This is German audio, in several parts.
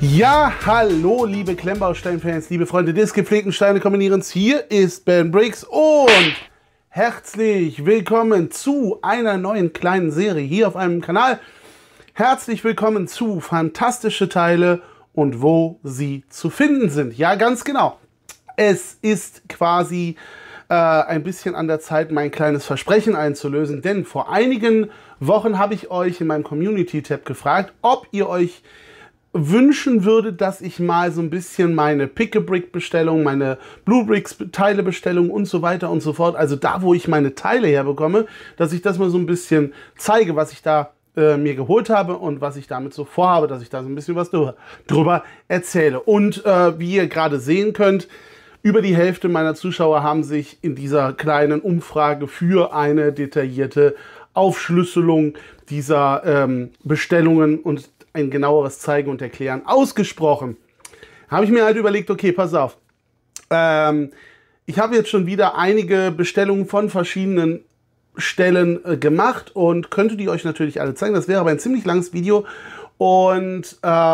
Ja, hallo liebe Klemmbaustein-Fans, liebe Freunde des gepflegten Steine-Kombinierens. Hier ist Ben Briggs und herzlich willkommen zu einer neuen kleinen Serie hier auf einem Kanal. Herzlich willkommen zu Fantastische Teile und wo sie zu finden sind. Ja, ganz genau. Es ist quasi ein bisschen an der Zeit, mein kleines Versprechen einzulösen, denn vor einigen Wochen habe ich euch in meinem Community-Tab gefragt, ob ihr euch wünschen würde, dass ich mal so ein bisschen meine Pick-a-Brick-Bestellung, meine Blue-Bricks-Teile-Bestellung und so weiter und so fort, also da, wo ich meine Teile herbekomme, dass ich das mal so ein bisschen zeige, was ich da mir geholt habe und was ich damit so vorhabe, dass ich da so ein bisschen was drüber erzähle. Und wie ihr gerade sehen könnt, über die Hälfte meiner Zuschauer haben sich in dieser kleinen Umfrage für eine detaillierte Aufschlüsselung dieser Bestellungen und ein genaueres Zeigen und Erklären ausgesprochen. Habe ich mir halt überlegt, okay, pass auf. Ich habe jetzt schon wieder einige Bestellungen von verschiedenen Stellen gemacht und könnte die euch natürlich alle zeigen. Das wäre aber ein ziemlich langes Video und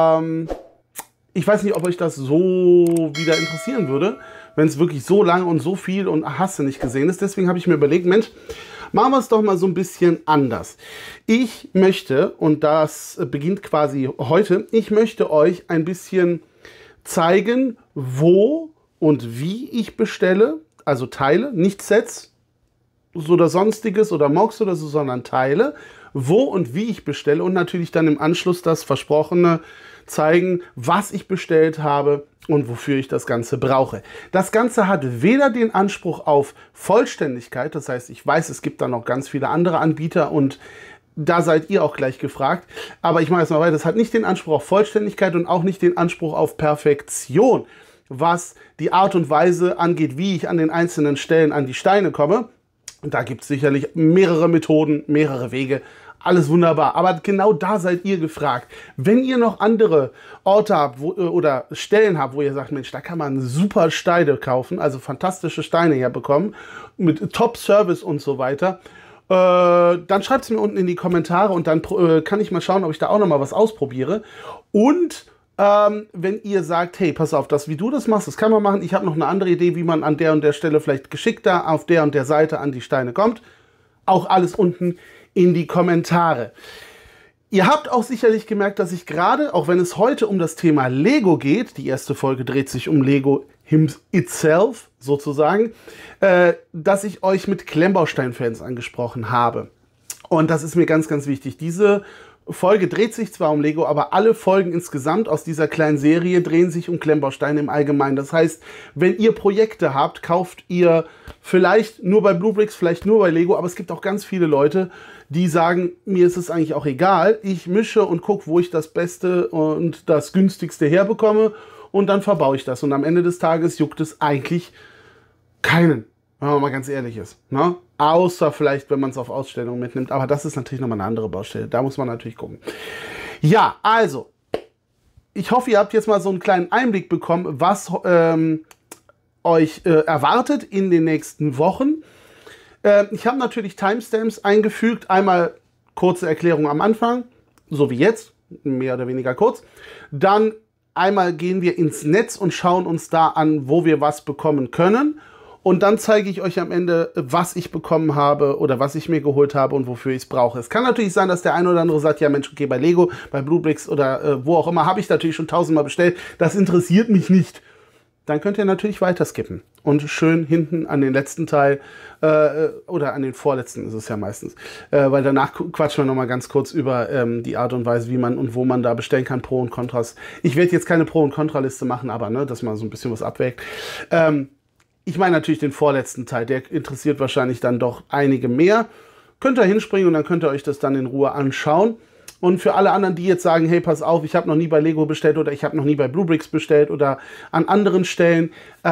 ich weiß nicht, ob euch das so wieder interessieren würde, wenn es wirklich so lang und so viel und hast du nicht gesehen ist. Deswegen habe ich mir überlegt, Mensch, machen wir es doch mal so ein bisschen anders. Ich möchte, und das beginnt quasi heute, ich möchte euch ein bisschen zeigen, wo und wie ich bestelle, also Teile, nicht Sets oder sonstiges oder Mocks oder so, sondern Teile, wo und wie ich bestelle und natürlich dann im Anschluss das Versprochene zeigen, was ich bestellt habe und wofür ich das Ganze brauche. Das Ganze hat weder den Anspruch auf Vollständigkeit, das heißt, ich weiß, es gibt da noch ganz viele andere Anbieter und da seid ihr auch gleich gefragt, aber ich mache es mal weiter, das hat nicht den Anspruch auf Vollständigkeit und auch nicht den Anspruch auf Perfektion, was die Art und Weise angeht, wie ich an den einzelnen Stellen an die Steine komme. Und da gibt es sicherlich mehrere Methoden, mehrere Wege, alles wunderbar. Aber genau da seid ihr gefragt. Wenn ihr noch andere Orte habt oder Stellen habt, wo ihr sagt, Mensch, da kann man super Steine kaufen, also fantastische Steine herbekommen, mit Top-Service und so weiter, dann schreibt es mir unten in die Kommentare und dann kann ich mal schauen, ob ich da auch noch mal was ausprobiere. Und wenn ihr sagt, hey, pass auf, das, wie du das machst, das kann man machen. Ich habe noch eine andere Idee, wie man an der und der Stelle vielleicht geschickter auf der und der Seite an die Steine kommt. Auch alles unten in die Kommentare. Ihr habt auch sicherlich gemerkt, dass ich gerade, auch wenn es heute um das Thema Lego geht, die erste Folge dreht sich um Lego itself sozusagen, dass ich euch mit Klemmbaustein-Fans angesprochen habe. Und das ist mir ganz, ganz wichtig. Diese Folge dreht sich zwar um Lego, aber alle Folgen insgesamt aus dieser kleinen Serie drehen sich um Klemmbausteine im Allgemeinen. Das heißt, wenn ihr Projekte habt, kauft ihr vielleicht nur bei Blue Bricks, vielleicht nur bei Lego, aber es gibt auch ganz viele Leute, die sagen, mir ist es eigentlich auch egal. Ich mische und gucke, wo ich das Beste und das Günstigste herbekomme und dann verbaue ich das. Und am Ende des Tages juckt es eigentlich keinen, wenn man mal ganz ehrlich ist, ne? Außer vielleicht, wenn man es auf Ausstellungen mitnimmt. Aber das ist natürlich nochmal eine andere Baustelle. Da muss man natürlich gucken. Ja, also, ich hoffe, ihr habt jetzt mal so einen kleinen Einblick bekommen, was euch erwartet in den nächsten Wochen. Ich habe natürlich Timestamps eingefügt. Einmal kurze Erklärung am Anfang, so wie jetzt, mehr oder weniger kurz. Dann einmal gehen wir ins Netz und schauen uns da an, wo wir was bekommen können. Und dann zeige ich euch am Ende, was ich bekommen habe oder was ich mir geholt habe und wofür ich es brauche. Es kann natürlich sein, dass der eine oder andere sagt, ja Mensch, okay, bei Lego, bei Blue Bricks oder wo auch immer, habe ich natürlich schon tausendmal bestellt. Das interessiert mich nicht. Dann könnt ihr natürlich weiter skippen und schön hinten an den letzten Teil oder an den vorletzten ist es ja meistens, weil danach quatschen wir nochmal ganz kurz über die Art und Weise, wie man und wo man da bestellen kann, Pro und Kontras. Ich werde jetzt keine Pro- und Kontraliste machen, aber ne, dass man so ein bisschen was abwägt. Ich meine natürlich den vorletzten Teil, der interessiert wahrscheinlich dann doch einige mehr. Könnt ihr hinspringen und dann könnt ihr euch das dann in Ruhe anschauen. Und für alle anderen, die jetzt sagen, hey, pass auf, ich habe noch nie bei Lego bestellt oder ich habe noch nie bei Blue Bricks bestellt oder an anderen Stellen,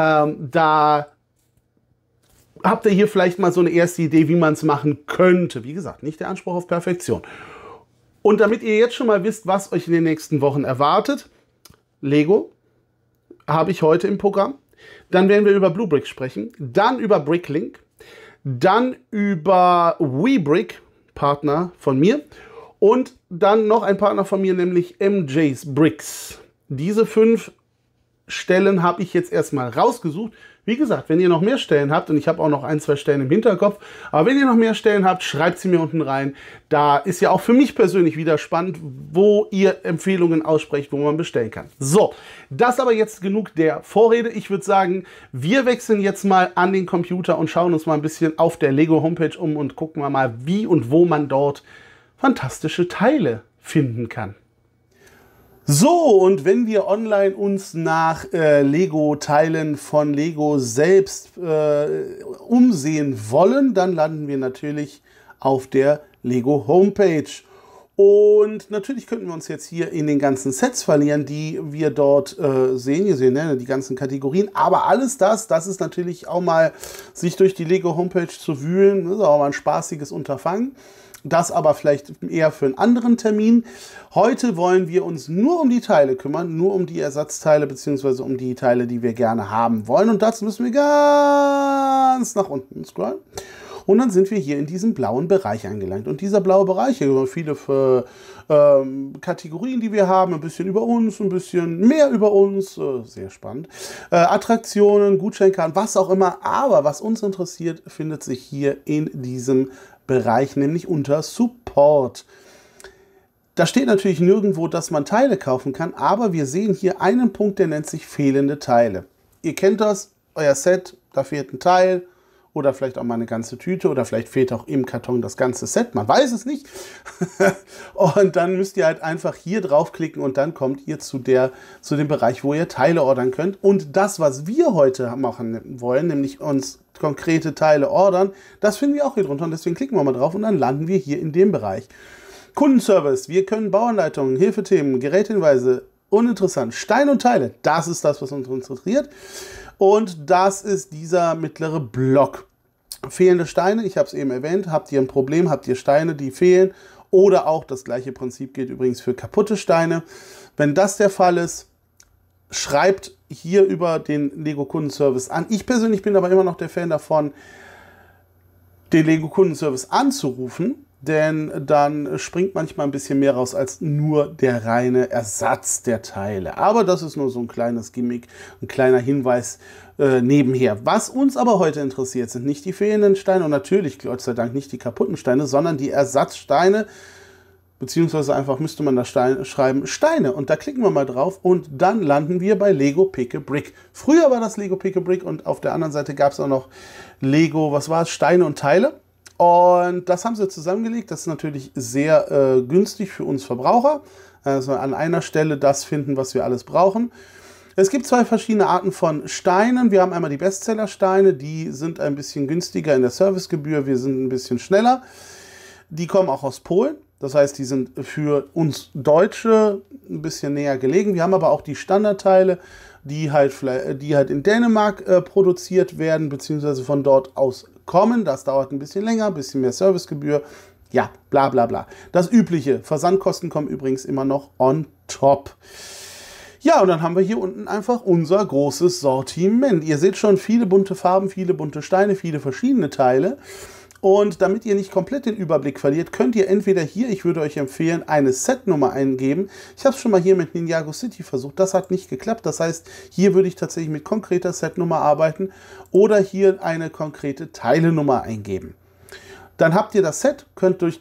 da habt ihr hier vielleicht mal so eine erste Idee, wie man es machen könnte. Wie gesagt, nicht der Anspruch auf Perfektion. Und damit ihr jetzt schon mal wisst, was euch in den nächsten Wochen erwartet, Lego habe ich heute im Programm. Dann werden wir über Blue Bricks sprechen, dann über Bricklink, dann über WeBrick, Partner von mir, und dann noch ein Partner von mir, nämlich MJ's Bricks. diese 5 Stellen habe ich jetzt erstmal rausgesucht. Wie gesagt, wenn ihr noch mehr Stellen habt, und ich habe auch noch 1, 2 Stellen im Hinterkopf, aber wenn ihr noch mehr Stellen habt, schreibt sie mir unten rein. Da ist ja auch für mich persönlich wieder spannend, wo ihr Empfehlungen aussprecht, wo man bestellen kann. So, das aber jetzt genug der Vorrede. Ich würde sagen, wir wechseln jetzt mal an den Computer und schauen uns mal ein bisschen auf der Lego Homepage um und gucken wir mal, wie und wo man dort fantastische Teile finden kann. So, und wenn wir online uns nach Lego-Teilen von Lego selbst umsehen wollen, dann landen wir natürlich auf der Lego Homepage. Und natürlich könnten wir uns jetzt hier in den ganzen Sets verlieren, die wir dort sehen. Ihr seht, ne, die ganzen Kategorien. Aber alles das ist natürlich auch mal, sich durch die Lego Homepage zu wühlen, das ist auch mal ein spaßiges Unterfangen. Das aber vielleicht eher für einen anderen Termin. Heute wollen wir uns nur um die Teile kümmern, nur um die Ersatzteile bzw. um die Teile, die wir gerne haben wollen. Und dazu müssen wir ganz nach unten scrollen. Und dann sind wir hier in diesem blauen Bereich angelangt. Und dieser blaue Bereich, hier sind viele Kategorien, die wir haben. Ein bisschen über uns, ein bisschen mehr über uns. Sehr spannend. Attraktionen, Gutscheinkarten, was auch immer. Aber was uns interessiert, findet sich hier in diesem Bereich, nämlich unter Support. Da steht natürlich nirgendwo, dass man Teile kaufen kann, aber wir sehen hier einen Punkt, der nennt sich fehlende Teile. Ihr kennt das, euer Set, da fehlt ein Teil oder vielleicht auch mal eine ganze Tüte oder vielleicht fehlt auch im Karton das ganze Set, man weiß es nicht. Und dann müsst ihr halt einfach hier draufklicken und dann kommt ihr zu dem Bereich, wo ihr Teile ordern könnt. Und das, was wir heute machen wollen, nämlich uns konkrete Teile ordern, das finden wir auch hier drunter und deswegen klicken wir mal drauf und dann landen wir hier in dem Bereich. Kundenservice, wir können Bauanleitungen, Hilfethemen, Geräthinweise, uninteressant, Steine und Teile, das ist das, was uns interessiert und das ist dieser mittlere Block. Fehlende Steine, ich habe es eben erwähnt, habt ihr ein Problem, habt ihr Steine, die fehlen oder auch das gleiche Prinzip gilt übrigens für kaputte Steine. Wenn das der Fall ist, schreibt hier über den Lego Kundenservice an. Ich persönlich bin aber immer noch der Fan davon, den Lego Kundenservice anzurufen, denn dann springt manchmal ein bisschen mehr raus als nur der reine Ersatz der Teile. Aber das ist nur so ein kleines Gimmick, ein kleiner Hinweis nebenher. Was uns aber heute interessiert, sind nicht die fehlenden Steine und natürlich, Gott sei Dank, nicht die kaputten Steine, sondern die Ersatzsteine. Beziehungsweise einfach müsste man da schreiben Steine. Und da klicken wir mal drauf und dann landen wir bei Lego Pick a Brick. Früher war das Lego Pick a Brick und auf der anderen Seite gab es auch noch Lego, was war es, Steine und Teile. Und das haben sie zusammengelegt. Das ist natürlich sehr günstig für uns Verbraucher. Also an einer Stelle das finden, was wir alles brauchen. Es gibt 2 verschiedene Arten von Steinen. Wir haben einmal die Bestseller-Steine. Die sind ein bisschen günstiger in der Servicegebühr. Wir sind ein bisschen schneller. Die kommen auch aus Polen. Das heißt, die sind für uns Deutsche ein bisschen näher gelegen. Wir haben aber auch die Standardteile, die halt in Dänemark produziert werden, beziehungsweise von dort aus kommen. Das dauert ein bisschen länger, ein bisschen mehr Servicegebühr. Ja, bla bla bla. Das Übliche. Versandkosten kommen übrigens immer noch on top. Ja, und dann haben wir hier unten einfach unser großes Sortiment. Ihr seht schon viele bunte Farben, viele bunte Steine, viele verschiedene Teile. Und damit ihr nicht komplett den Überblick verliert, könnt ihr entweder hier, ich würde euch empfehlen, eine Setnummer eingeben. Ich habe es schon mal hier mit Ninjago City versucht, das hat nicht geklappt. Das heißt, hier würde ich tatsächlich mit konkreter Setnummer arbeiten oder hier eine konkrete Teilenummer eingeben. Dann habt ihr das Set, könnt durch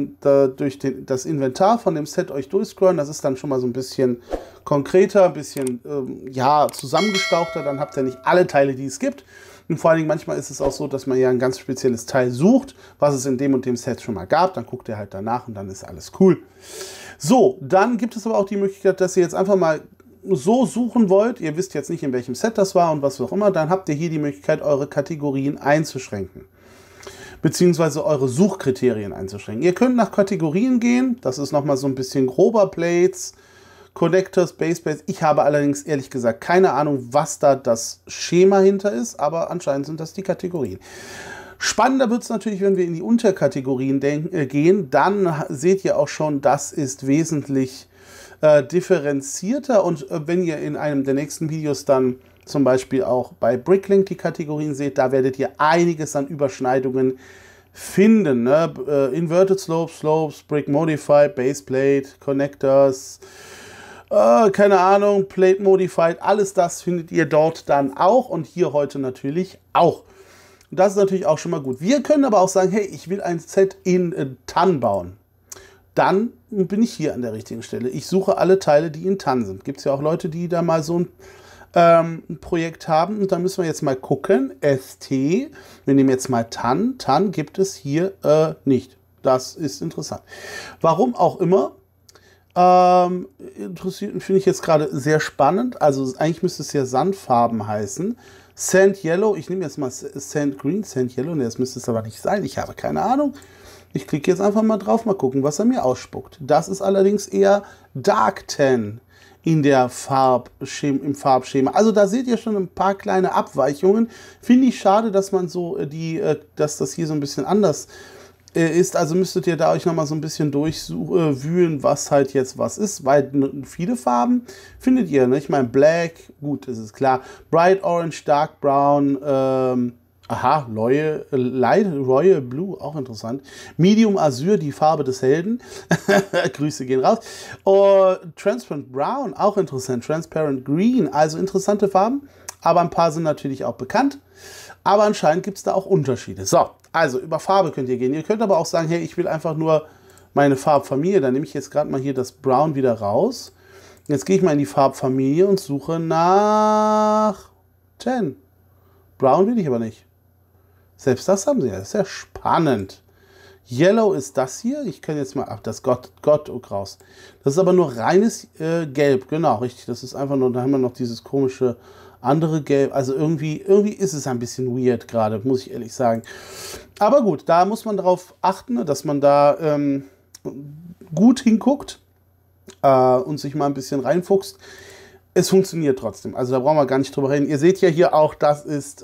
das Inventar von dem Set euch durchscrollen. Das ist dann schon mal so ein bisschen konkreter, ein bisschen zusammengestauchter. Dann habt ihr nicht alle Teile, die es gibt. Und vor allen Dingen manchmal ist es auch so, dass man ja ein ganz spezielles Teil sucht, was es in dem und dem Set schon mal gab. Dann guckt ihr halt danach und dann ist alles cool. So, dann gibt es aber auch die Möglichkeit, dass ihr jetzt einfach mal so suchen wollt. Ihr wisst jetzt nicht, in welchem Set das war und was auch immer. Dann habt ihr hier die Möglichkeit, eure Kategorien einzuschränken. Beziehungsweise eure Suchkriterien einzuschränken. Ihr könnt nach Kategorien gehen. Das ist nochmal so ein bisschen grober Plates, Connectors, Baseplates. Ich habe allerdings ehrlich gesagt keine Ahnung, was da das Schema hinter ist, aber anscheinend sind das die Kategorien. Spannender wird es natürlich, wenn wir in die Unterkategorien gehen. Dann seht ihr auch schon, das ist wesentlich differenzierter. Und wenn ihr in einem der nächsten Videos dann zum Beispiel auch bei Bricklink die Kategorien seht, da werdet ihr einiges an Überschneidungen finden. Ne? Inverted Slopes, Slopes, Brick Modified, Baseplate, Connectors, keine Ahnung, Plate Modified, alles das findet ihr dort dann auch und hier heute natürlich auch. Und das ist natürlich auch schon mal gut. Wir können aber auch sagen, hey, ich will ein Set in Tan bauen. Dann bin ich hier an der richtigen Stelle. Ich suche alle Teile, die in Tan sind. Gibt es ja auch Leute, die da mal so ein Projekt haben. Und da müssen wir jetzt mal gucken. ST, wir nehmen jetzt mal Tan. Tan gibt es hier nicht. Das ist interessant. Warum auch immer. Interessiert finde ich jetzt gerade sehr spannend. Also eigentlich müsste es ja Sandfarben heißen. Sand Yellow, ich nehme jetzt mal Sand Green, Sand Yellow, ne, das müsste es aber nicht sein, ich habe keine Ahnung. Ich klicke jetzt einfach mal drauf, mal gucken, was er mir ausspuckt. Das ist allerdings eher Dark Tan in der im Farbschema. Also da seht ihr schon ein paar kleine Abweichungen. Finde ich schade, dass man so dass das hier so ein bisschen anders ist. Also müsstet ihr da euch nochmal so ein bisschen durchwühlen, was halt jetzt was ist, weil viele Farben findet ihr, ne? Ich meine Black, gut, das ist klar, Bright Orange, Dark Brown, Royal Blue, auch interessant, Medium Azure, die Farbe des Helden, Grüße gehen raus, Transparent Brown, auch interessant, Transparent Green, also interessante Farben, aber ein paar sind natürlich auch bekannt, aber anscheinend gibt es da auch Unterschiede. So, also über Farbe könnt ihr gehen. Ihr könnt aber auch sagen, hey, ich will einfach nur meine Farbfamilie. Dann nehme ich jetzt gerade mal hier das Brown wieder raus. Jetzt gehe ich mal in die Farbfamilie und suche nach Tan. Brown will ich aber nicht. Selbst das haben sie ja. Das ist ja spannend. Yellow ist das hier. Ich kann jetzt mal, ach, das Gott raus. Das ist aber nur reines Gelb. Genau, richtig. Das ist einfach nur, da haben wir noch dieses komische andere Gelb, also irgendwie ist es ein bisschen weird gerade, muss ich ehrlich sagen. Aber gut, da muss man darauf achten, dass man da gut hinguckt und sich mal ein bisschen reinfuchst. Es funktioniert trotzdem, also da brauchen wir gar nicht drüber reden. Ihr seht ja hier auch, das ist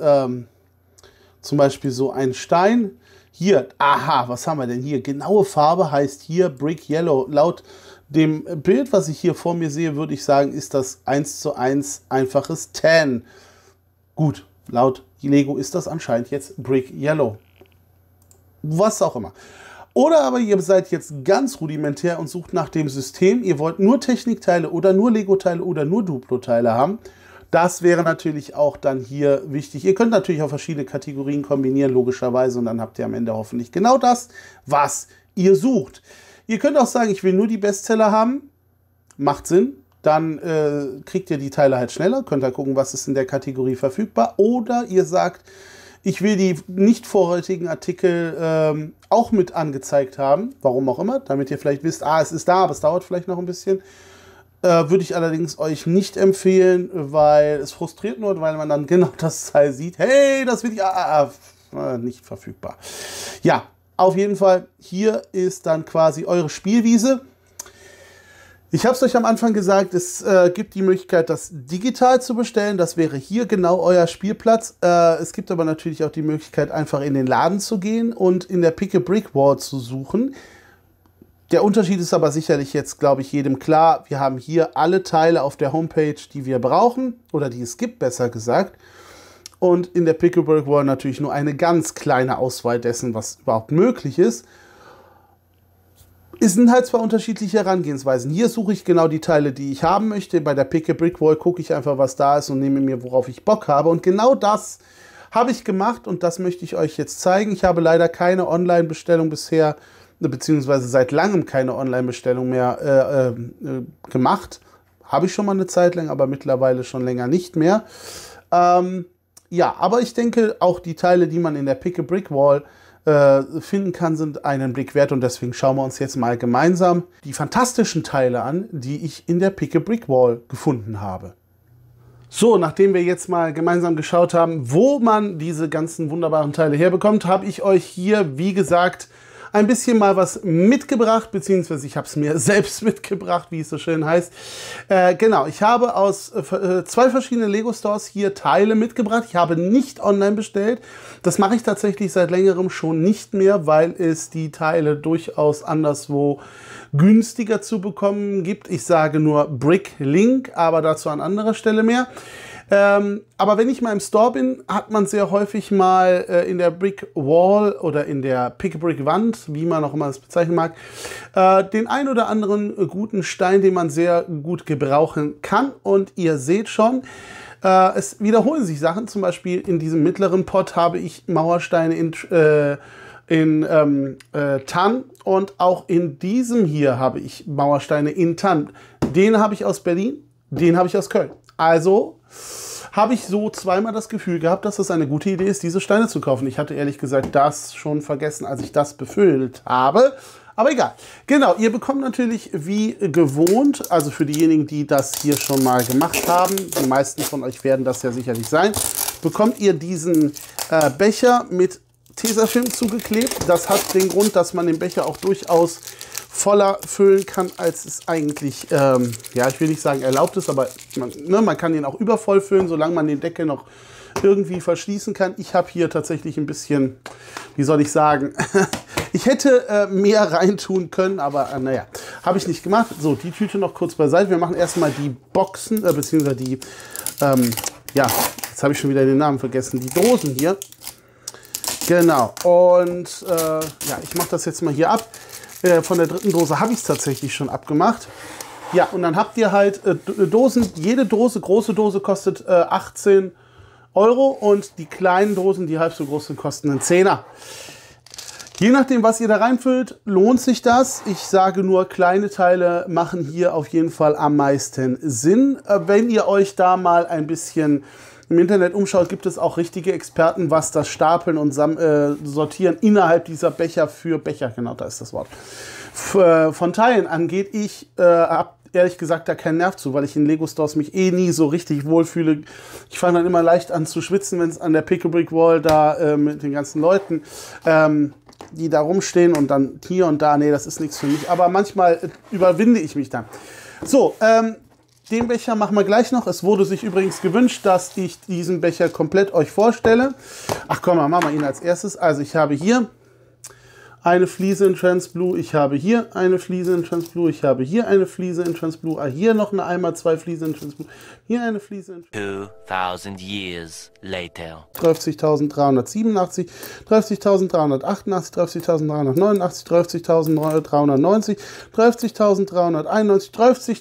zum Beispiel so ein Stein. Hier, aha, was haben wir denn hier? Genaue Farbe heißt hier Brick Yellow. Laut dem Bild, was ich hier vor mir sehe, würde ich sagen, ist das 1:1 einfaches Tan. Gut, laut Lego ist das anscheinend jetzt Brick Yellow. Was auch immer. Oder aber ihr seid jetzt ganz rudimentär und sucht nach dem System. Ihr wollt nur Technikteile oder nur Lego-Teile oder nur Duplo-Teile haben. Das wäre natürlich auch dann hier wichtig. Ihr könnt natürlich auch verschiedene Kategorien kombinieren, logischerweise. Und dann habt ihr am Ende hoffentlich genau das, was ihr sucht. Ihr könnt auch sagen, ich will nur die Bestseller haben. Macht Sinn. Dann kriegt ihr die Teile halt schneller. Könnt ihr gucken, was ist in der Kategorie verfügbar. Oder ihr sagt, ich will die nicht vorrätigen Artikel auch mit angezeigt haben. Warum auch immer. Damit ihr vielleicht wisst, es ist da, aber es dauert vielleicht noch ein bisschen. Würde ich allerdings euch nicht empfehlen, weil es frustriert nur, weil man dann genau das Teil sieht. Hey, das will ich nicht verfügbar. Ja. Auf jeden Fall, hier ist dann quasi eure Spielwiese. Ich habe es euch am Anfang gesagt, es gibt die Möglichkeit, das digital zu bestellen. Das wäre hier genau euer Spielplatz. Es gibt aber natürlich auch die Möglichkeit, einfach in den Laden zu gehen und in der Pick-a-Brick-Wall zu suchen. Der Unterschied ist aber sicherlich jetzt, glaube ich, jedem klar. Wir haben hier alle Teile auf der Homepage, die wir brauchen, oder die es gibt, besser gesagt. Und in der Pick-a-Brick-Wall natürlich nur eine ganz kleine Auswahl dessen, was überhaupt möglich ist. Es sind halt zwar unterschiedliche Herangehensweisen. Hier suche ich genau die Teile, die ich haben möchte. Bei der Pick-a-Brick-Wall gucke ich einfach, was da ist und nehme mir, worauf ich Bock habe. Und genau das habe ich gemacht und das möchte ich euch jetzt zeigen. Ich habe leider keine Online-Bestellung bisher, beziehungsweise seit langem keine Online-Bestellung mehr gemacht. Habe ich schon mal eine Zeit lang, aber mittlerweile schon länger nicht mehr. Ja, aber ich denke, auch die Teile, die man in der Pick-a-Brick-Wall finden kann, sind einen Blick wert. Und deswegen schauen wir uns jetzt mal gemeinsam die fantastischen Teile an, die ich in der Pick-a-Brick-Wall gefunden habe. So, nachdem wir jetzt mal gemeinsam geschaut haben, wo man diese ganzen wunderbaren Teile herbekommt, habe ich euch hier, wie gesagt, ein bisschen mal was mitgebracht, beziehungsweise ich habe es mir selbst mitgebracht, wie es so schön heißt. Genau, ich habe aus 2 verschiedenen Lego-Stores hier Teile mitgebracht. Ich habe nicht online bestellt. Das mache ich tatsächlich seit längerem schon nicht mehr, weil es die Teile durchaus anderswo günstiger zu bekommen gibt. Ich sage nur Bricklink, aber dazu an anderer Stelle mehr. Aber wenn ich mal im Store bin, hat man sehr häufig mal in der Brick Wall oder in der Pick-a-Brick Wand, wie man auch immer das bezeichnen mag, den ein oder anderen guten Stein, den man sehr gut gebrauchen kann. Und ihr seht schon, es wiederholen sich Sachen. Zum Beispiel in diesem mittleren Pot habe ich Mauersteine in Tann, und auch in diesem hier habe ich Mauersteine in Tann. Den habe ich aus Berlin, den habe ich aus Köln. Also habe ich so zweimal das Gefühl gehabt, dass es eine gute Idee ist, diese Steine zu kaufen. Ich hatte ehrlich gesagt das schon vergessen, als ich das befüllt habe. Aber egal. Genau, ihr bekommt natürlich wie gewohnt, also für diejenigen, die das hier schon mal gemacht haben, die meisten von euch werden das ja sicherlich sein, bekommt ihr diesen Becher mit Tesafilm zugeklebt. Das hat den Grund, dass man den Becher auch durchaus voller füllen kann, als es eigentlich, ja, ich will nicht sagen erlaubt ist, aber man kann ihn auch übervoll füllen, solange man den Deckel noch irgendwie verschließen kann. Ich habe hier tatsächlich ein bisschen, wie soll ich sagen, ich hätte mehr reintun können, aber naja, habe ich nicht gemacht. So, die Tüte noch kurz beiseite. Wir machen erstmal die Boxen, beziehungsweise die, ja, jetzt habe ich schon wieder den Namen vergessen, die Dosen hier. Genau, und ja, ich mache das jetzt mal hier ab. Von der dritten Dose habe ich es tatsächlich schon abgemacht. Ja, und dann habt ihr halt Dosen. Jede Dose, große Dose kostet 18 Euro und die kleinen Dosen, die halb so groß sind, kosten einen Zehner. Je nachdem, was ihr da reinfüllt, lohnt sich das. Ich sage nur, kleine Teile machen hier auf jeden Fall am meisten Sinn. Wenn ihr euch da mal ein bisschen im Internet umschaut, gibt es auch richtige Experten, was das Stapeln und Sortieren innerhalb dieser Becher für Becher, genau, da ist das Wort, von Teilen angeht. Ich habe ehrlich gesagt da keinen Nerv zu, weil ich in Lego-Stores mich eh nie so richtig wohlfühle. Ich fange dann immer leicht an zu schwitzen, wenn es an der Pick-a-Brick Wall da mit den ganzen Leuten, die da rumstehen und dann hier und da, nee, das ist nichts für mich. Aber manchmal überwinde ich mich dann. So, den Becher machen wir gleich noch. Es wurde sich übrigens gewünscht, dass ich diesen Becher komplett euch vorstelle. Ach komm, machen wir ihn als erstes. Also ich habe hier eine Fliese in Transblue, ich habe hier eine Fliese in Transblue, ich habe hier eine Fliese in Transblue, hier noch eine einmal zwei Fliese in Transblue, hier eine Fliese in Transblue. 2000 years later. 30.387, 30.388, 30.389, 30.390, 30.391,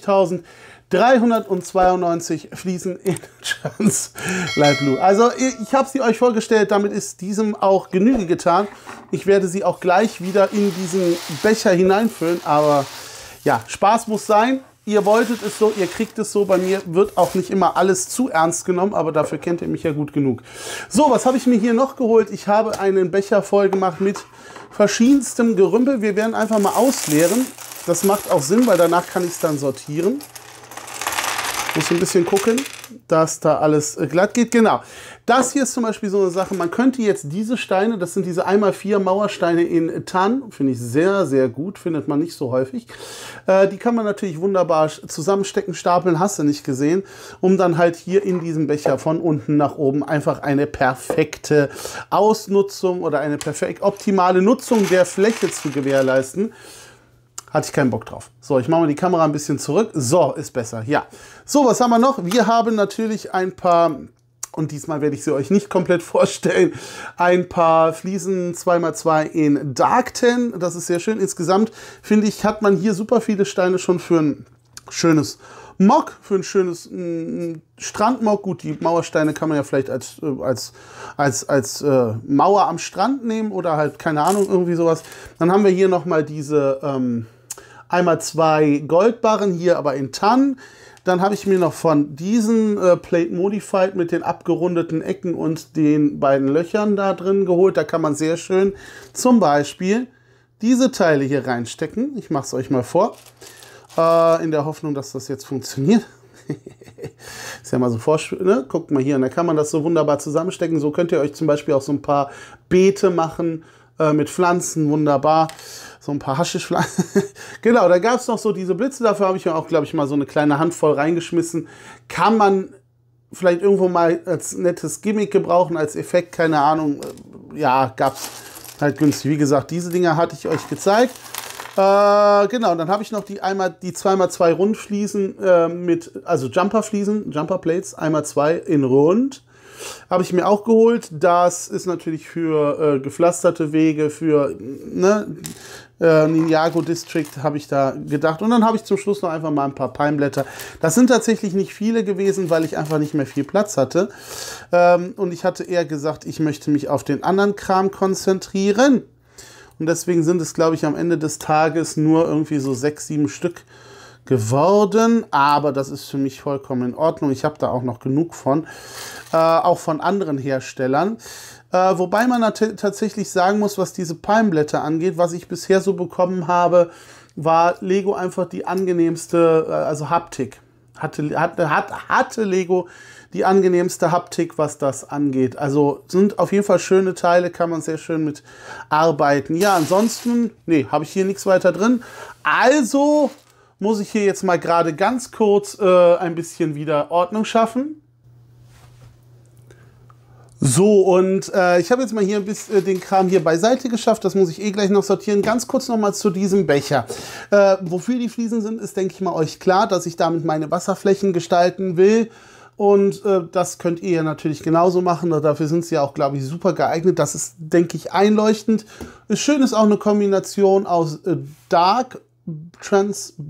30.392 Fliesen in Light Blue. Also ich habe sie euch vorgestellt, damit ist diesem auch Genüge getan. Ich werde sie auch gleich wieder in diesen Becher hineinfüllen, aber ja, Spaß muss sein. Ihr wolltet es so, ihr kriegt es so. Bei mir wird auch nicht immer alles zu ernst genommen, aber dafür kennt ihr mich ja gut genug. So, was habe ich mir hier noch geholt? Ich habe einen Becher voll gemacht mit verschiedenstem Gerümpel. Wir werden einfach mal ausleeren. Das macht auch Sinn, weil danach kann ich es dann sortieren. Muss ein bisschen gucken, dass da alles glatt geht. Genau. Das hier ist zum Beispiel so eine Sache. Man könnte jetzt diese Steine, das sind diese 1x4 Mauersteine in Tann, finde ich sehr, sehr gut, findet man nicht so häufig. Die kann man natürlich wunderbar zusammenstecken, stapeln, hast du nicht gesehen, um dann halt hier in diesem Becher von unten nach oben einfach eine perfekte Ausnutzung oder eine perfekt optimale Nutzung der Fläche zu gewährleisten. Hatte ich keinen Bock drauf. So, ich mache mal die Kamera ein bisschen zurück. So, ist besser. Ja. So, was haben wir noch? Wir haben natürlich ein paar, und diesmal werde ich sie euch nicht komplett vorstellen, ein paar Fliesen 2x2 in Dark Tan. Das ist sehr schön. Insgesamt, finde ich, hat man hier super viele Steine schon für ein schönes Mock, für ein schönes Strandmock. Gut, die Mauersteine kann man ja vielleicht als Mauer am Strand nehmen oder halt, keine Ahnung, irgendwie sowas. Dann haben wir hier nochmal diese einmal zwei Goldbarren, hier aber in Tann. Dann habe ich mir noch von diesen Plate Modified mit den abgerundeten Ecken und den beiden Löchern da drin geholt. Da kann man sehr schön zum Beispiel diese Teile hier reinstecken. Ich mache es euch mal vor. In der Hoffnung, dass das jetzt funktioniert. Ist ja mal so vorstellen, ne? Guckt mal hier, und da kann man das so wunderbar zusammenstecken. So könnt ihr euch zum Beispiel auch so ein paar Beete machen mit Pflanzen, wunderbar. So ein paar Haschischpflanzen. Genau, da gab es noch so diese Blitze. Dafür habe ich mir auch, glaube ich, mal so eine kleine Handvoll reingeschmissen. Kann man vielleicht irgendwo mal als nettes Gimmick gebrauchen, als Effekt, keine Ahnung. Ja, gab es halt günstig. Wie gesagt, diese Dinger hatte ich euch gezeigt. Genau, dann habe ich noch die 2x2 Rundfliesen also Jumperfliesen, Jumperplates, 1x2 in Rund. Habe ich mir auch geholt. Das ist natürlich für gepflasterte Wege, für Ninjago District habe ich da gedacht. Und dann habe ich zum Schluss noch einfach mal ein paar Palmblätter. Das sind tatsächlich nicht viele gewesen, weil ich einfach nicht mehr viel Platz hatte. Und ich hatte eher gesagt, ich möchte mich auf den anderen Kram konzentrieren. Und deswegen sind es, glaube ich, am Ende des Tages nur irgendwie so 6, 7 Stück geworden. Aber das ist für mich vollkommen in Ordnung. Ich habe da auch noch genug von. Auch von anderen Herstellern. Wobei man tatsächlich sagen muss, was diese Palmblätter angeht, was ich bisher so bekommen habe, war Lego einfach die angenehmste, also Haptik. Hatte Lego die angenehmste Haptik, was das angeht. Also sind auf jeden Fall schöne Teile, kann man sehr schön mit arbeiten. Ja, ansonsten, nee, habe ich hier nichts weiter drin. Also muss ich hier jetzt mal gerade ganz kurz ein bisschen wieder Ordnung schaffen. So, und ich habe jetzt mal hier ein bisschen den Kram hier beiseite geschafft. Das muss ich eh gleich noch sortieren. Ganz kurz nochmal zu diesem Becher. Wofür die Fliesen sind, ist, denke ich mal, euch klar, dass ich damit meine Wasserflächen gestalten will. Und das könnt ihr natürlich genauso machen. Dafür sind sie ja auch, glaube ich, super geeignet. Das ist, denke ich, einleuchtend. Schön ist auch eine Kombination aus Trans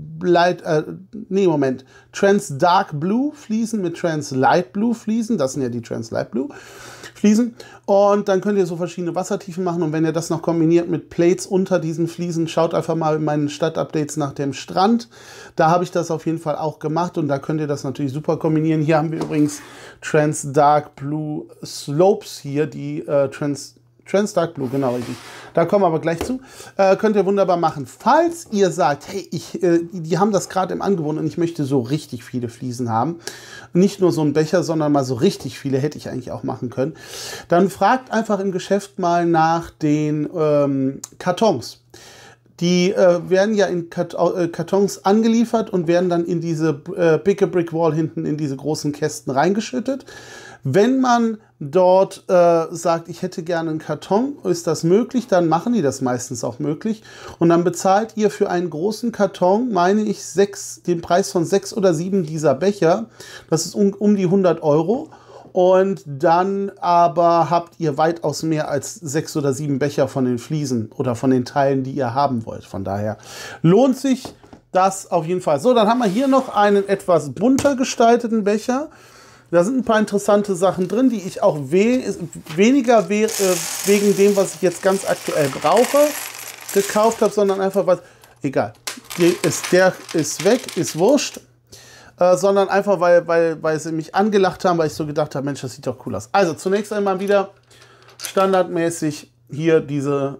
Dark Blue Fliesen mit Trans Light Blue Fliesen. Das sind ja die Trans Light Blue Fliesen. Und dann könnt ihr so verschiedene Wassertiefen machen. Und wenn ihr das noch kombiniert mit Plates unter diesen Fliesen, schaut einfach mal in meinen Stadtupdates nach dem Strand. Da habe ich das auf jeden Fall auch gemacht. Und da könnt ihr das natürlich super kombinieren. Hier haben wir übrigens Trans Dark Blue Slopes hier, die Trans Dark Blue, genau richtig. Da kommen wir aber gleich zu. Könnt ihr wunderbar machen. Falls ihr sagt, hey, die haben das gerade im Angebot und ich möchte so richtig viele Fliesen haben, nicht nur so einen Becher, sondern mal so richtig viele, hätte ich eigentlich auch machen können, dann fragt einfach im Geschäft mal nach den Kartons. Die werden ja in Kartons angeliefert und werden dann in diese Pick a Brick Wall hinten in diese großen Kästen reingeschüttet. Wenn man dort sagt, ich hätte gerne einen Karton, ist das möglich, dann machen die das meistens auch möglich. Und dann bezahlt ihr für einen großen Karton, meine ich, den Preis von 6 oder 7 dieser Becher. Das ist um die 100 €. Und dann aber habt ihr weitaus mehr als 6 oder 7 Becher von den Fliesen oder von den Teilen, die ihr haben wollt. Von daher lohnt sich das auf jeden Fall. So, dann haben wir hier noch einen etwas bunter gestalteten Becher. Da sind ein paar interessante Sachen drin, die ich auch weniger wegen dem, was ich jetzt ganz aktuell brauche, gekauft habe, sondern einfach was, egal, der ist weg, ist wurscht, sondern einfach, weil sie mich angelacht haben, weil ich so gedacht habe, Mensch, das sieht doch cool aus. Also zunächst einmal wieder standardmäßig hier diese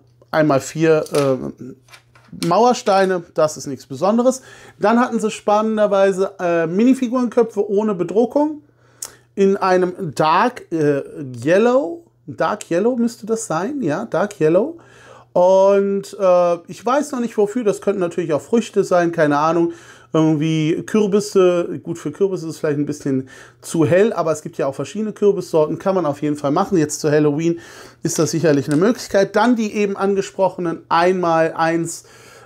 1x4 Mauersteine, das ist nichts Besonderes. Dann hatten sie spannenderweise Minifigurenköpfe ohne Bedruckung. In einem Dark Yellow müsste das sein, ja, Dark Yellow. Und ich weiß noch nicht wofür, das könnten natürlich auch Früchte sein, keine Ahnung. Irgendwie Kürbisse, gut, für Kürbisse ist es vielleicht ein bisschen zu hell, aber es gibt ja auch verschiedene Kürbissorten, kann man auf jeden Fall machen. Jetzt zu Halloween ist das sicherlich eine Möglichkeit. Dann die eben angesprochenen 1x1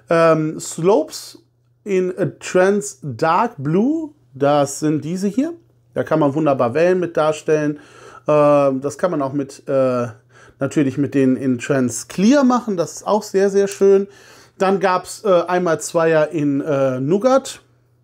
Slopes in Trans Dark Blue, das sind diese hier. Da kann man wunderbar Wellen mit darstellen. Das kann man auch natürlich mit denen in Trans Clear machen. Das ist auch sehr, sehr schön. Dann gab es 1x2er in Nougat.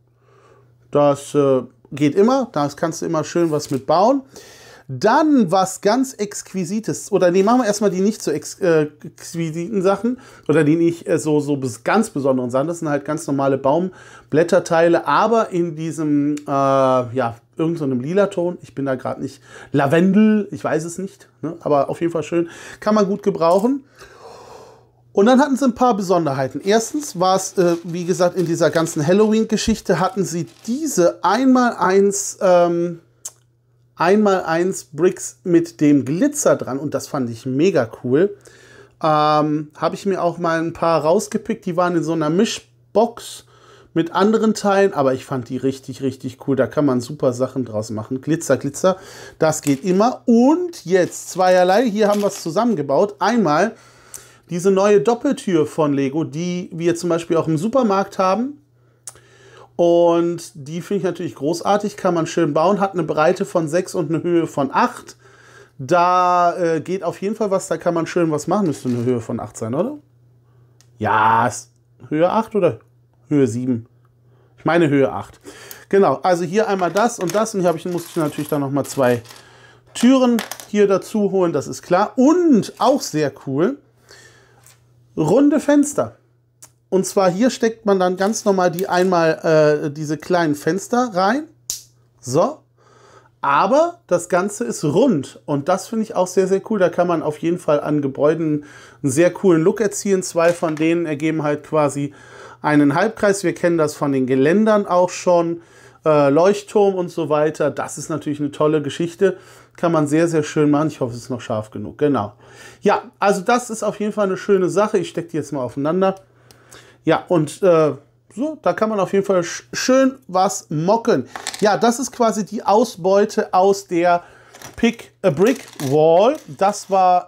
Das geht immer. Da kannst du immer schön was mit bauen. Dann was ganz Exquisites. Oder nee, machen wir erstmal die nicht so exquisiten Sachen. Oder die nicht so ganz besonderen Sachen. Das sind halt ganz normale Baumblätterteile. Aber in diesem, irgend so einem lila Ton. Ich bin da gerade nicht. Lavendel, ich weiß es nicht. Ne? Aber auf jeden Fall schön. Kann man gut gebrauchen. Und dann hatten sie ein paar Besonderheiten. Erstens war es, wie gesagt, in dieser ganzen Halloween-Geschichte hatten sie diese 1x1 Bricks mit dem Glitzer dran. Und das fand ich mega cool. Habe ich mir auch mal ein paar rausgepickt. Die waren in so einer Mischbox mit anderen Teilen. Aber ich fand die richtig, richtig cool. Da kann man super Sachen draus machen. Glitzer, Glitzer. Das geht immer. Und jetzt zweierlei. Hier haben wir es zusammengebaut. Einmal diese neue Doppeltür von Lego, die wir zum Beispiel auch im Supermarkt haben. Und die finde ich natürlich großartig, kann man schön bauen, hat eine Breite von 6 und eine Höhe von 8. Da geht auf jeden Fall was, da kann man schön was machen. Müsste eine Höhe von 8 sein, oder? Ja, ist Höhe 8 oder Höhe 7? Ich meine Höhe 8. Genau, also hier einmal das und hier musste ich natürlich dann nochmal 2 Türen hier dazu holen, das ist klar. Und auch sehr cool, runde Fenster. Und zwar hier steckt man dann ganz normal diese kleinen Fenster rein. So. Aber das Ganze ist rund und das finde ich auch sehr, sehr cool. Da kann man auf jeden Fall an Gebäuden einen sehr coolen Look erzielen. 2 von denen ergeben halt quasi einen Halbkreis. Wir kennen das von den Geländern auch schon. Leuchtturm und so weiter. Das ist natürlich eine tolle Geschichte. Kann man sehr, sehr schön machen. Ich hoffe, es ist noch scharf genug. Genau. Ja, also das ist auf jeden Fall eine schöne Sache. Ich stecke die jetzt mal aufeinander. Ja, und so, da kann man auf jeden Fall schön was mocken. Ja, das ist quasi die Ausbeute aus der Pick a Brick Wall. Das war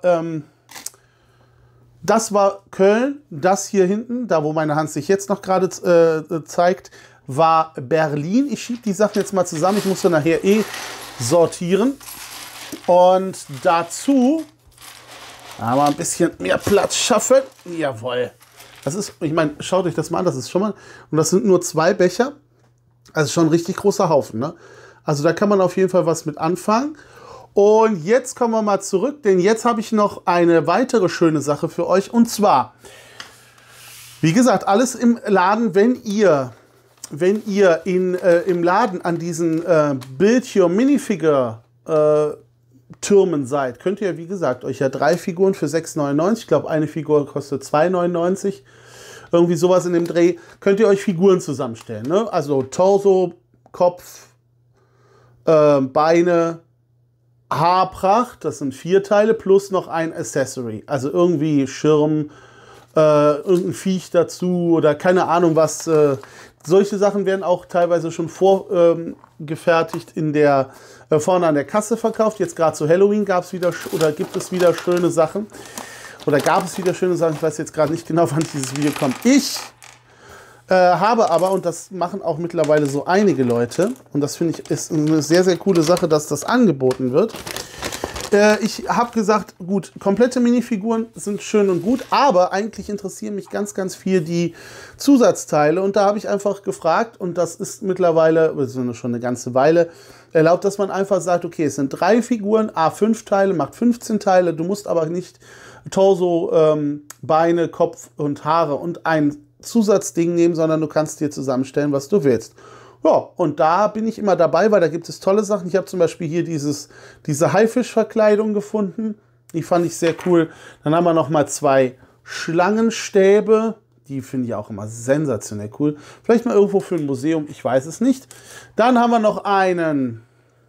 Köln. Das hier hinten, da wo meine Hand sich jetzt noch gerade zeigt, war Berlin. Ich schiebe die Sachen jetzt mal zusammen. Ich muss ja nachher sortieren. Und dazu haben wir ein bisschen mehr Platz schaffen. Jawohl. Das ist, ich meine, schaut euch das mal an, das ist schon mal, und das sind nur 2 Becher, also schon ein richtig großer Haufen, ne? Also da kann man auf jeden Fall was mit anfangen. Und jetzt kommen wir mal zurück, denn jetzt habe ich noch eine weitere schöne Sache für euch, und zwar, wie gesagt, alles im Laden, wenn ihr im Laden an diesen Build Your Minifigure Türmen seid, könnt ihr, wie gesagt, euch ja 3 Figuren für 6,99, ich glaube, eine Figur kostet 2,99, irgendwie sowas in dem Dreh, könnt ihr euch Figuren zusammenstellen. Ne? Also Torso, Kopf, Beine, Haarpracht, das sind 4 Teile, plus noch ein Accessory. Also irgendwie Schirm, irgendein Viech dazu oder keine Ahnung was. Solche Sachen werden auch teilweise schon vorgefertigt vorne an der Kasse verkauft. Jetzt gerade zu Halloween gibt es wieder schöne Sachen. Oder gab es wieder schöne Sachen. Ich weiß jetzt gerade nicht genau, wann dieses Video kommt. Ich habe aber, und das machen auch mittlerweile so einige Leute, und das finde ich ist eine sehr, sehr coole Sache, dass das angeboten wird. Ich habe gesagt, gut, komplette Minifiguren sind schön und gut, aber eigentlich interessieren mich ganz, ganz viel die Zusatzteile. Und da habe ich einfach gefragt, und das ist mittlerweile, schon eine ganze Weile, erlaubt, dass man einfach sagt, okay, es sind 3 Figuren, A5 Teile, macht 15 Teile, du musst aber nicht Torso, Beine, Kopf und Haare und ein Zusatzding nehmen, sondern du kannst dir zusammenstellen, was du willst. Ja, und da bin ich immer dabei, weil da gibt es tolle Sachen. Ich habe zum Beispiel hier diese Haifischverkleidung gefunden. Die fand ich sehr cool. Dann haben wir noch mal 2 Schlangenstäbe. Die finde ich auch immer sensationell cool. Vielleicht mal irgendwo für ein Museum, ich weiß es nicht. Dann haben wir noch einen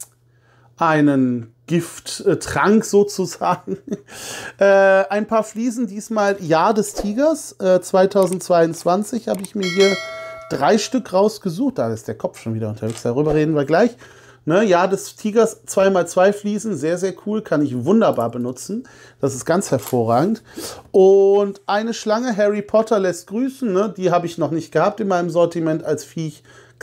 Gifttrank sozusagen. Ein paar Fliesen, diesmal Jahr des Tigers 2022 habe ich mir hier 3 Stück rausgesucht. Da ist der Kopf schon wieder unterwegs, darüber reden wir gleich. Ne, Jahr des Tigers, 2x2 Fliesen, sehr, sehr cool, kann ich wunderbar benutzen. Das ist ganz hervorragend. Und eine Schlange, Harry Potter lässt grüßen, ne, die habe ich noch nicht gehabt in meinem Sortiment als Viech.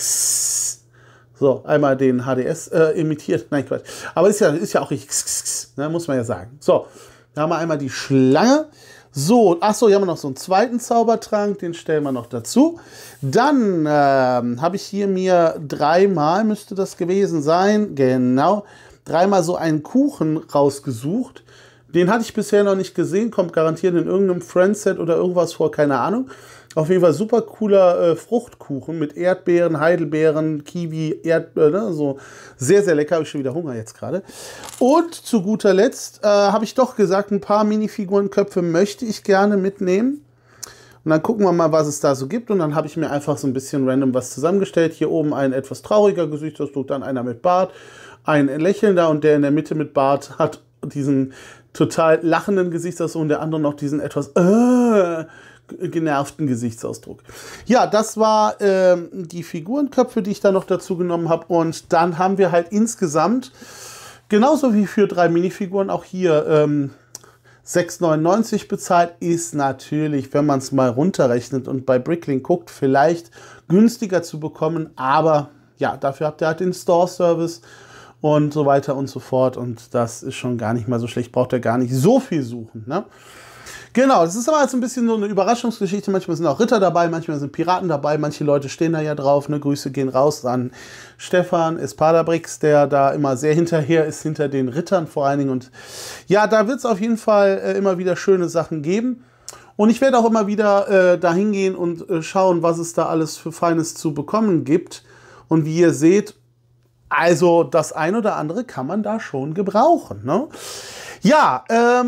So, einmal den HDS imitiert. Nein, Quatsch. Aber ist ja auch richtig, ne, muss man ja sagen. So, da haben wir einmal die Schlange. So, achso, hier haben wir noch so einen zweiten Zaubertrank, den stellen wir noch dazu. Dann habe ich hier mir 3-mal, müsste das gewesen sein, genau, 3-mal so einen Kuchen rausgesucht. Den hatte ich bisher noch nicht gesehen, kommt garantiert in irgendeinem Friendset oder irgendwas vor, keine Ahnung. Auf jeden Fall super cooler Fruchtkuchen mit Erdbeeren, Heidelbeeren, Kiwi, Erdbeeren, ne? So sehr, sehr lecker. Habe ich schon wieder Hunger jetzt gerade. Und zu guter Letzt habe ich doch gesagt, ein paar Minifigurenköpfe möchte ich gerne mitnehmen. Und dann gucken wir mal, was es da so gibt. Und dann habe ich mir einfach so ein bisschen random was zusammengestellt. Hier oben ein etwas trauriger Gesichtsausdruck, dann einer mit Bart, ein lächelnder, und der in der Mitte mit Bart hat diesen total lachenden Gesichtsausdruck und der andere noch diesen etwas genervten Gesichtsausdruck. Ja, das war die Figurenköpfe, die ich da noch dazu genommen habe. Und dann haben wir halt insgesamt, genauso wie für 3 Minifiguren, auch hier 6,99 bezahlt, ist natürlich, wenn man es mal runterrechnet und bei Bricklink guckt, vielleicht günstiger zu bekommen, aber ja, dafür habt ihr halt den Store-Service und so weiter und so fort und das ist schon gar nicht mal so schlecht, braucht ihr gar nicht so viel suchen, ne? Genau, das ist aber jetzt ein bisschen so eine Überraschungsgeschichte. Manchmal sind auch Ritter dabei, manchmal sind Piraten dabei. Manche Leute stehen da ja drauf. Ne? Grüße gehen raus an Stefan Espadabrix, der da immer sehr hinterher ist, hinter den Rittern vor allen Dingen. Und ja, da wird es auf jeden Fall immer wieder schöne Sachen geben. Und ich werde auch immer wieder dahin gehen und schauen, was es da alles für Feines zu bekommen gibt. Und wie ihr seht, also das ein oder andere kann man da schon gebrauchen. Ne? Ja,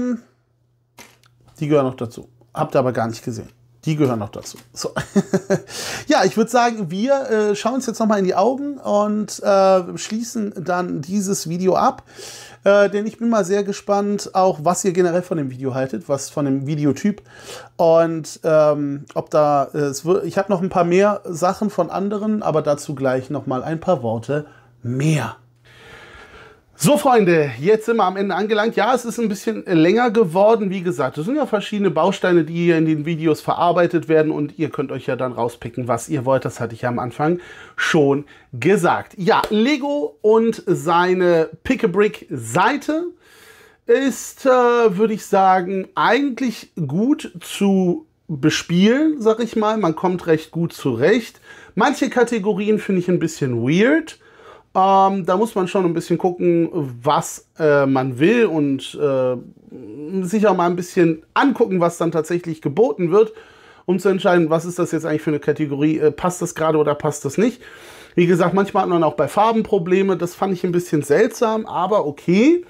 die gehören noch dazu. Habt ihr aber gar nicht gesehen. Die gehören noch dazu. So. Ja, ich würde sagen, wir schauen uns jetzt nochmal in die Augen und schließen dann dieses Video ab. Denn ich bin mal sehr gespannt, auch was ihr generell von dem Video haltet, was von dem Videotyp. Und ob da, ich habe noch ein paar mehr Sachen von anderen, aber dazu gleich nochmal ein paar Worte mehr. So, Freunde, jetzt sind wir am Ende angelangt. Ja, es ist ein bisschen länger geworden. Wie gesagt, es sind ja verschiedene Bausteine, die hier in den Videos verarbeitet werden und ihr könnt euch ja dann rauspicken, was ihr wollt. Das hatte ich ja am Anfang schon gesagt. Ja, Lego und seine Pick-a-Brick-Seite ist, würde ich sagen, eigentlich gut zu bespielen, sag ich mal. Man kommt recht gut zurecht. Manche Kategorien finde ich ein bisschen weird. Da muss man schon ein bisschen gucken, was man will und sich auch mal ein bisschen angucken, was dann tatsächlich geboten wird, um zu entscheiden, was ist das jetzt eigentlich für eine Kategorie, passt das gerade oder passt das nicht. Wie gesagt, manchmal hat man auch bei Farben Probleme, das fand ich ein bisschen seltsam, aber okay.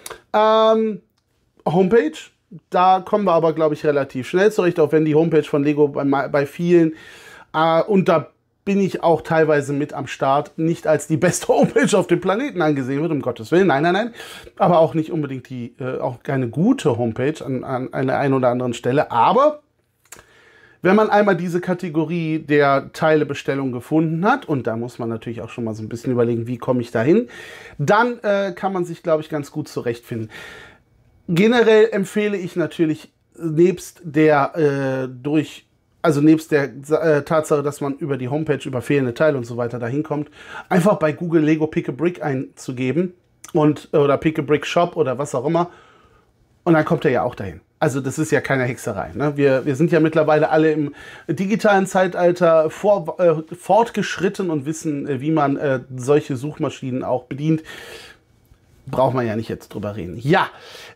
Homepage, da kommen wir aber, glaube ich, relativ schnell zurecht, auch wenn die Homepage von Lego bei vielen und da bin ich auch teilweise mit am Start, nicht als die beste Homepage auf dem Planeten angesehen wird, um Gottes Willen, nein, nein, nein, aber auch nicht unbedingt auch keine gute Homepage an einer einen oder anderen Stelle, aber wenn man einmal diese Kategorie der Teilebestellung gefunden hat, und da muss man natürlich auch schon mal so ein bisschen überlegen, wie komme ich da hin, dann kann man sich, glaube ich, ganz gut zurechtfinden. Generell empfehle ich natürlich nebst der nebst der Tatsache, dass man über die Homepage, über fehlende Teile und so weiter dahin kommt, einfach bei Google Lego Pick-a-Brick einzugeben oder Pick-a-Brick Shop oder was auch immer und dann kommt er ja auch dahin. Also das ist ja keine Hexerei. Ne? Wir sind ja mittlerweile alle im digitalen Zeitalter fortgeschritten und wissen, wie man solche Suchmaschinen auch bedient. Braucht man ja nicht jetzt drüber reden. Ja,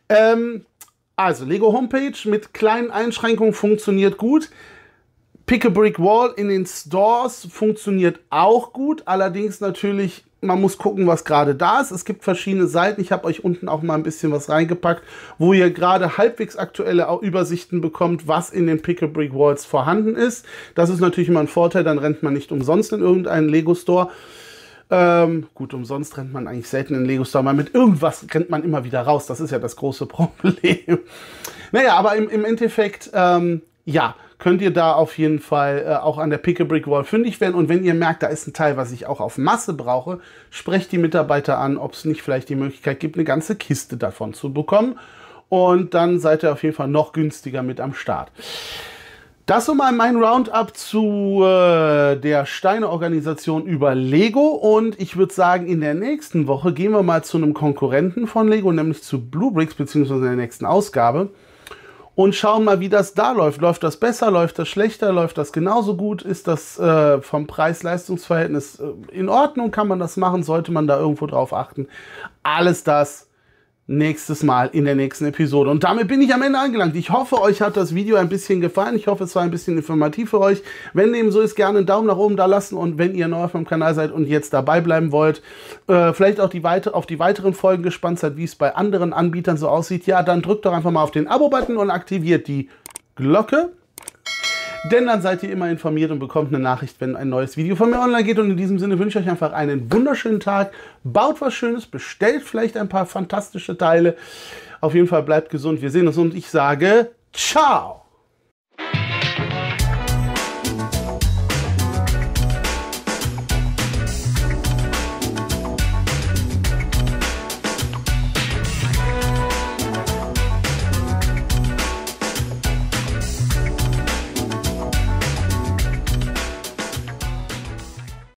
also Lego Homepage mit kleinen Einschränkungen funktioniert gut. Pick-a-Brick Wall in den Stores funktioniert auch gut, allerdings natürlich, man muss gucken, was gerade da ist. Es gibt verschiedene Seiten, ich habe euch unten auch mal ein bisschen was reingepackt, wo ihr gerade halbwegs aktuelle Übersichten bekommt, was in den Pick-a-Brick Walls vorhanden ist. Das ist natürlich immer ein Vorteil, dann rennt man nicht umsonst in irgendeinen Lego-Store. Gut, umsonst rennt man eigentlich selten in den Lego-Store, weil mit irgendwas rennt man immer wieder raus. Das ist ja das große Problem. Naja, aber im Endeffekt, ja, könnt ihr da auf jeden Fall auch an der Pick-a-Brick Wall fündig werden. Und wenn ihr merkt, da ist ein Teil, was ich auch auf Masse brauche, sprecht die Mitarbeiter an, ob es nicht vielleicht die Möglichkeit gibt, eine ganze Kiste davon zu bekommen. Und dann seid ihr auf jeden Fall noch günstiger mit am Start. Das so mal mein Roundup zu der Steine-Organisation über Lego. Und ich würde sagen, in der nächsten Woche gehen wir mal zu einem Konkurrenten von Lego, nämlich zu Bluebricks, beziehungsweise in der nächsten Ausgabe. Und schauen mal, wie das da läuft. Läuft das besser, läuft das schlechter, läuft das genauso gut? Ist das vom Preis-Leistungs-Verhältnis in Ordnung? Kann man das machen? Sollte man da irgendwo drauf achten? Alles das nächstes Mal in der nächsten Episode. Und damit bin ich am Ende angelangt. Ich hoffe, euch hat das Video ein bisschen gefallen. Ich hoffe, es war ein bisschen informativ für euch. Wenn dem so ist, gerne einen Daumen nach oben da lassen. Und wenn ihr neu auf meinem Kanal seid und jetzt dabei bleiben wollt, vielleicht auch auf die weiteren Folgen gespannt seid, wie es bei anderen Anbietern so aussieht, ja, dann drückt doch einfach mal auf den Abo-Button und aktiviert die Glocke. Denn dann seid ihr immer informiert und bekommt eine Nachricht, wenn ein neues Video von mir online geht. Und in diesem Sinne wünsche ich euch einfach einen wunderschönen Tag. Baut was Schönes, bestellt vielleicht ein paar fantastische Teile. Auf jeden Fall bleibt gesund. Wir sehen uns und ich sage ciao.